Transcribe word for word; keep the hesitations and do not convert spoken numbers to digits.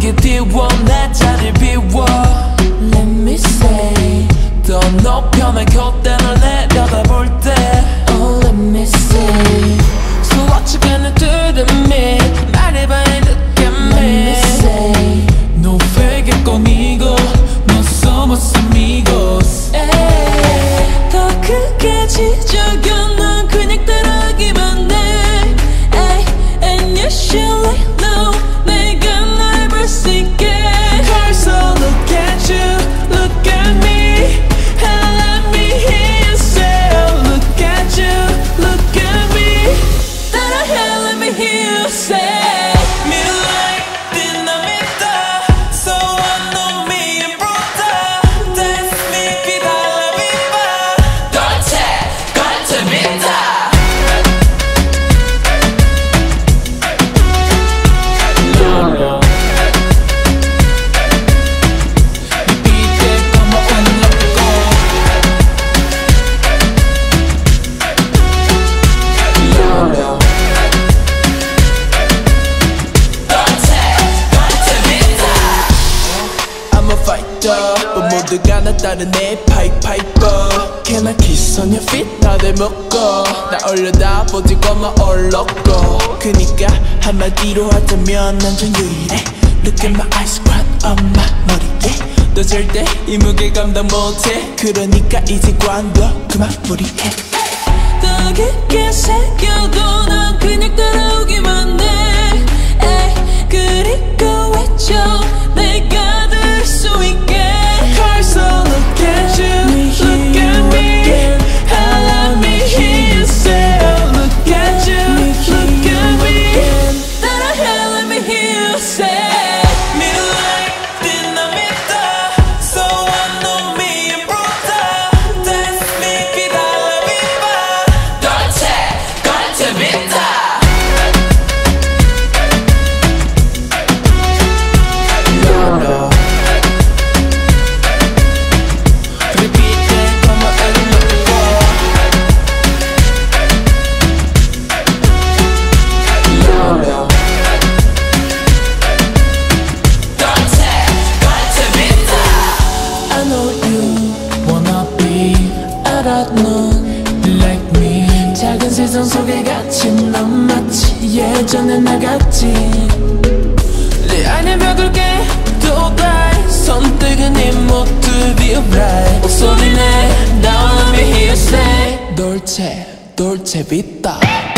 비워 내 자리 비워 Let me say 더 높여 내 콧대를 내려다볼 때 Oh let me say So what you gonna do to me 말해봐 and look at me Let me say No fake it conmigo No somos amigos 에이, 더 크게 지저귀 넌 그냥 따라하기만 해 에이, And you should let know 내가 널 볼 수 있게 So look at you, look at me And let me hear you say oh, look at you, look at me 따라해 let me hear you say Me like dinamita So I know me and bruta Dance me, vida la viva Dolce, dolce vita Loro 모두가 나 따르네 파이파이버 Can I kiss on your feet? 다들 묶어 나 올려다 보지 고마 올렸고 그니까 한마디로 하자면 난 좀 유일해 Look at my eyes, crown on my 머리에 너 절대 이 무게 감당 못해 그러니까 이제 관둬 그만 무리해 더 깊게 새겨도 난 그냥 따라오기만 해 에이, 그리고 외쳐 내가 들을 수 있게 So look at you, look at me And let me hear you say oh, look at you, look at me 따라해 let me hear you say Me like dinamita So I know me and bruta Dance me, vida la viva Dolce, dolce vita Loro Like me 작은 세상 속에 갇힌 넌 마치 예전에 나 같지 내 안에 벽을 깨 도달 손뜨는 이 모두 be right 목소리 내 Now let me hear you say Dolce, dolce vita